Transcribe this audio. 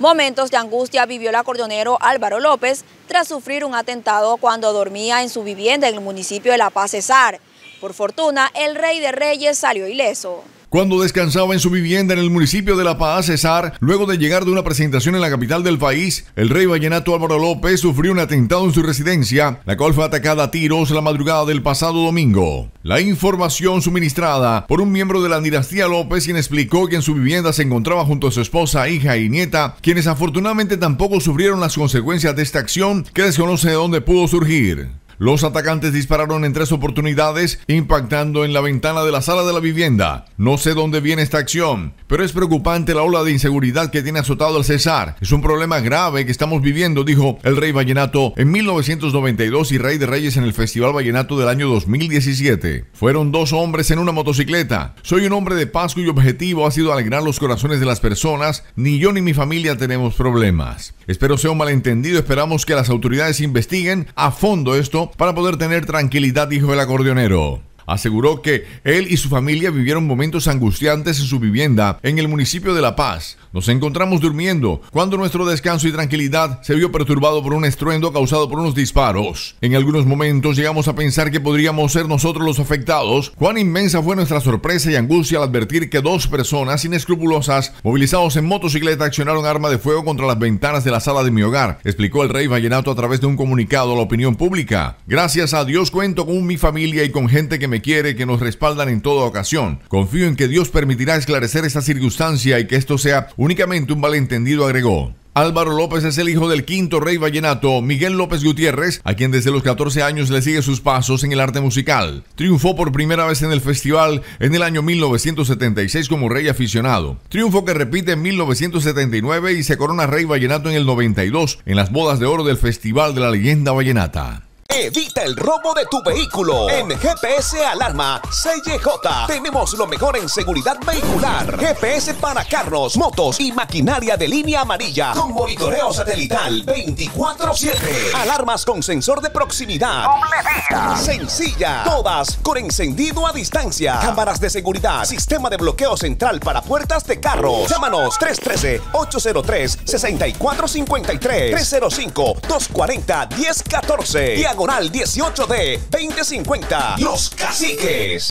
Momentos de angustia vivió el acordeonero Álvaro López tras sufrir un atentado cuando dormía en su vivienda en el municipio de La Paz, Cesar. Por fortuna, el Rey de Reyes salió ileso. Cuando descansaba en su vivienda en el municipio de La Paz, Cesar, luego de llegar de una presentación en la capital del país, el rey vallenato Álvaro López sufrió un atentado en su residencia, la cual fue atacada a tiros la madrugada del pasado domingo. La información suministrada por un miembro de la dinastía López, quien explicó que en su vivienda se encontraba junto a su esposa, hija y nieta, quienes afortunadamente tampoco sufrieron las consecuencias de esta acción, que desconoce de dónde pudo surgir. Los atacantes dispararon en 3 oportunidades, impactando en la ventana de la sala de la vivienda. No sé dónde viene esta acción, pero es preocupante la ola de inseguridad que tiene azotado al Cesar. Es un problema grave que estamos viviendo, dijo el rey vallenato en 1992 y Rey de Reyes en el Festival Vallenato del año 2017. Fueron 2 hombres en una motocicleta. Soy un hombre de paz cuyo objetivo ha sido alegrar los corazones de las personas. Ni yo ni mi familia tenemos problemas. Espero sea un malentendido. Esperamos que las autoridades investiguen a fondo esto para poder tener tranquilidad, dijo el acordeonero. Aseguró que él y su familia vivieron momentos angustiantes en su vivienda en el municipio de La Paz. Nos encontramos durmiendo cuando nuestro descanso y tranquilidad se vio perturbado por un estruendo causado por unos disparos. En algunos momentos llegamos a pensar que podríamos ser nosotros los afectados. Cuán inmensa fue nuestra sorpresa y angustia al advertir que 2 personas inescrupulosas, movilizados en motocicleta, accionaron arma de fuego contra las ventanas de la sala de mi hogar, explicó el rey vallenato a través de un comunicado a la opinión pública. Gracias a Dios cuento con mi familia y con gente que me quiere, que nos respaldan en toda ocasión. Confío en que Dios permitirá esclarecer esta circunstancia y que esto sea únicamente un malentendido, agregó. Álvaro López es el hijo del 5º rey vallenato, Miguel López Gutiérrez, a quien desde los 14 años le sigue sus pasos en el arte musical. Triunfó por primera vez en el festival en el año 1976 como rey aficionado. Triunfo que repite en 1979 y se corona rey vallenato en el 92 en las bodas de oro del Festival de la Leyenda Vallenata. Evita el robo de tu vehículo. En GPS Alarma CJ tenemos lo mejor en seguridad vehicular. GPS para carros, motos y maquinaria de línea amarilla con monitoreo satelital 24/7. Alarmas con sensor de proximidad. Sencilla. Todas con encendido a distancia. Cámaras de seguridad. Sistema de bloqueo central para puertas de carros. Llámanos 313-803-6453. 305-240-1014. Diagonal 18D 2050. Los Caciques.